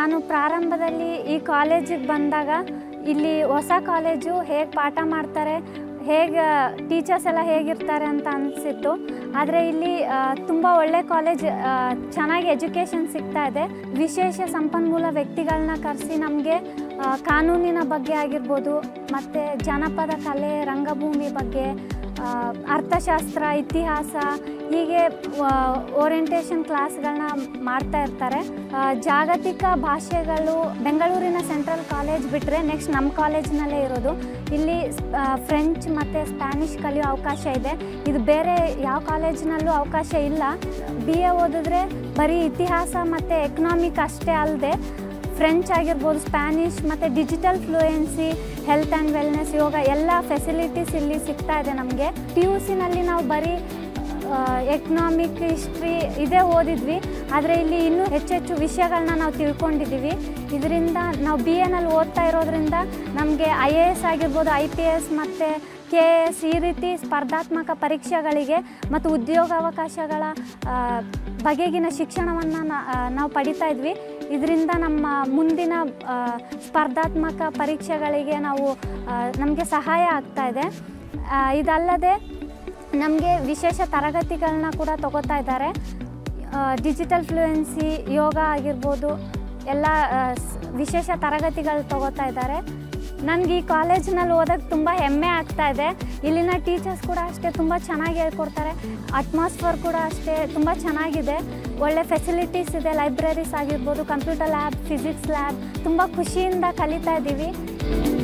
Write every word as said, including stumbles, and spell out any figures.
ನಾನು ಪ್ರಾರಂಭದಲ್ಲಿ ಈ ಕಾಲೇಜಿಗೆ ಬಂದಾಗ ಇಲ್ಲಿ ಹೊಸ ಕಾಲೇಜು ಹೇಗೆ ಪಾಠ ಮಾಡ್ತಾರೆ, ಹೇಗೆ ಟೀಚರ್ಸ್ ಎಲ್ಲ ಹೇಗಿರ್ತಾರೆ ಅಂತ ಅನಿಸಿತ್ತು. ಆದರೆ ಇಲ್ಲಿ ತುಂಬ ಒಳ್ಳೆ ಕಾಲೇಜ್, ಚೆನ್ನಾಗಿ ಎಜುಕೇಷನ್ ಸಿಗ್ತಾ ಇದೆ. ವಿಶೇಷ ಸಂಪನ್ಮೂಲ ವ್ಯಕ್ತಿಗಳನ್ನ ಕರೆಸಿ ನಮಗೆ ಕಾನೂನಿನ ಬಗ್ಗೆ ಆಗಿರ್ಬೋದು, ಮತ್ತು ಜಾನಪದ ಕಲೆ, ರಂಗಭೂಮಿ ಬಗ್ಗೆ, ಅರ್ಥಶಾಸ್ತ್ರ, ಇತಿಹಾಸ, ಹೀಗೆ ಓರಿಯೆಂಟೇಷನ್ ಕ್ಲಾಸ್ಗಳನ್ನ ಮಾಡ್ತಾ ಇರ್ತಾರೆ. ಜಾಗತಿಕ ಭಾಷೆಗಳು ಬೆಂಗಳೂರಿನ ಸೆಂಟ್ರಲ್ ಕಾಲೇಜ್ ಬಿಟ್ಟರೆ ನೆಕ್ಸ್ಟ್ ನಮ್ಮ ಕಾಲೇಜಿನಲ್ಲೇ ಇರೋದು. ಇಲ್ಲಿ ಫ್ರೆಂಚ್ ಮತ್ತು ಸ್ಪ್ಯಾನಿಷ್ ಕಲಿಯೋ ಅವಕಾಶ ಇದೆ. ಇದು ಬೇರೆ ಯಾವ ಕಾಲೇಜಿನಲ್ಲೂ ಅವಕಾಶ ಇಲ್ಲ. ಬಿ ಎ ಓದಿದ್ರೆ ಬರೀ ಇತಿಹಾಸ ಮತ್ತು ಎಕನಾಮಿಕ್ ಅಷ್ಟೇ ಅಲ್ಲದೆ ಫ್ರೆಂಚ್ ಆಗಿರ್ಬೋದು, ಸ್ಪ್ಯಾನಿಷ್ ಮತ್ತು digital fluency, health and wellness, yoga ಎಲ್ಲ ಫೆಸಿಲಿಟೀಸ್ ಇಲ್ಲಿ ಸಿಗ್ತಾ ಇದೆ ನಮಗೆ. ಪಿ ಯು ಸಿನಲ್ಲಿ ನಾವು ಬರೀ ಎಕನಾಮಿಕ್, ಹಿಸ್ಟ್ರಿ ಇದೇ ಓದಿದ್ವಿ. ಆದರೆ ಇಲ್ಲಿ ಇನ್ನೂ ಹೆಚ್ಚೆಚ್ಚು ವಿಷಯಗಳನ್ನ ನಾವು ತಿಳ್ಕೊಂಡಿದ್ದೀವಿ. ಇದರಿಂದ ನಾವು ಬಿ ಎನಲ್ಲಿ ಓದ್ತಾ ಇರೋದ್ರಿಂದ ನಮಗೆ ಐ ಎ ಎಸ್ ಆಗಿರ್ಬೋದು, ಐ ಪಿ ಎಸ್ ಮತ್ತು ಕೆ ಎ ಎಸ್ ಈ ರೀತಿ ಸ್ಪರ್ಧಾತ್ಮಕ ಪರೀಕ್ಷೆಗಳಿಗೆ ಮತ್ತು ಉದ್ಯೋಗಾವಕಾಶಗಳ ಬಗೆಗಿನ ಶಿಕ್ಷಣವನ್ನು ನಾವು ಪಡಿತಾ ಇದ್ವಿ. ಇದರಿಂದ ನಮ್ಮ ಮುಂದಿನ ಸ್ಪರ್ಧಾತ್ಮಕ ಪರೀಕ್ಷೆಗಳಿಗೆ ನಾವು ನಮಗೆ ಸಹಾಯ ಆಗ್ತಾ ಇದೆ. ಇದಲ್ಲದೆ ನಮಗೆ ವಿಶೇಷ ತರಗತಿಗಳನ್ನ ಕೂಡ ತಗೋತಾ ಇದ್ದಾರೆ. ಡಿಜಿಟಲ್ ಫ್ಲೂಯೆನ್ಸಿ, ಯೋಗ ಆಗಿರ್ಬೋದು, ಎಲ್ಲ ವಿಶೇಷ ತರಗತಿಗಳು ತಗೋತಾ ಇದ್ದಾರೆ. ನನಗೆ ಈ ಕಾಲೇಜಿನಲ್ಲಿ ಓದೋಕ್ಕೆ ತುಂಬ ಹೆಮ್ಮೆ ಆಗ್ತಾ ಇದೆ. ಇಲ್ಲಿನ ಟೀಚರ್ಸ್ ಕೂಡ ಅಷ್ಟೇ ತುಂಬ ಚೆನ್ನಾಗಿ ಹೇಳ್ಕೊಡ್ತಾರೆ. ಅಟ್ಮಾಸ್ಫಿಯರ್ ಕೂಡ ಅಷ್ಟೇ ತುಂಬ ಚೆನ್ನಾಗಿದೆ. ಒಳ್ಳೆ ಫೆಸಿಲಿಟೀಸ್ ಇದೆ. ಲೈಬ್ರರೀಸ್ ಆಗಿರ್ಬೋದು, ಕಂಪ್ಯೂಟರ್ ಲ್ಯಾಬ್, ಫಿಸಿಕ್ಸ್ ಲ್ಯಾಬ್, ತುಂಬ ಖುಷಿಯಿಂದ ಕಲಿತಾ ಇದ್ದೀವಿ.